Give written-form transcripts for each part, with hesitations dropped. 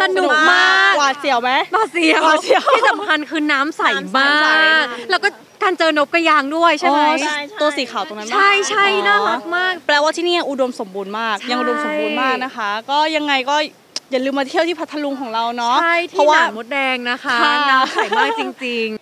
นุกมากหวาดเสียวไหมหวาดเสียวที่สำคัญคือน้ำใสมากแล้วก็การเจอนกกระยางด้วยใช่ไหมตัวสีขาวตรงนั้นใช่น่ารักมากแปลว่าที่นี่อุดมสมบูรณ์มากยังอุดมสมบูรณ์มากนะคะก็ยังไงก็อย่าลืมมาเที่ยวที่พัทลุงของเราเนาะใช่ที่หนามดแดงนะคะน้ำใสมากจริง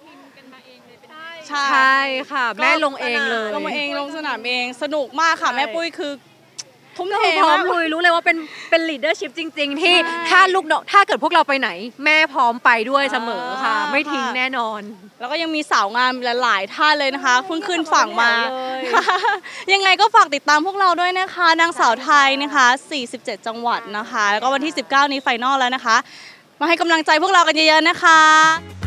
ใช่ค่ะแม่ลงเองเลยลงมาเองลงสนามเองสนุกมากค่ะแม่ปุ้ยคือทุ่มเทพร้อมลุยรู้เลยว่าเป็นลีดเดอร์ชิพจริงๆที่ถ้าลูกน้องถ้าเกิดพวกเราไปไหนแม่พร้อมไปด้วยเสมอค่ะไม่ทิ้งแน่นอนแล้วก็ยังมีสาวงามหลายท่านเลยนะคะเพิ่งขึ้นฝั่งมายังไงก็ฝากติดตามพวกเราด้วยนะคะนางสาวไทยนะคะ47จังหวัดนะคะแล้วก็วันที่19นี้ไฟนอลแล้วนะคะมาให้กำลังใจพวกเรากันเยอะๆนะคะ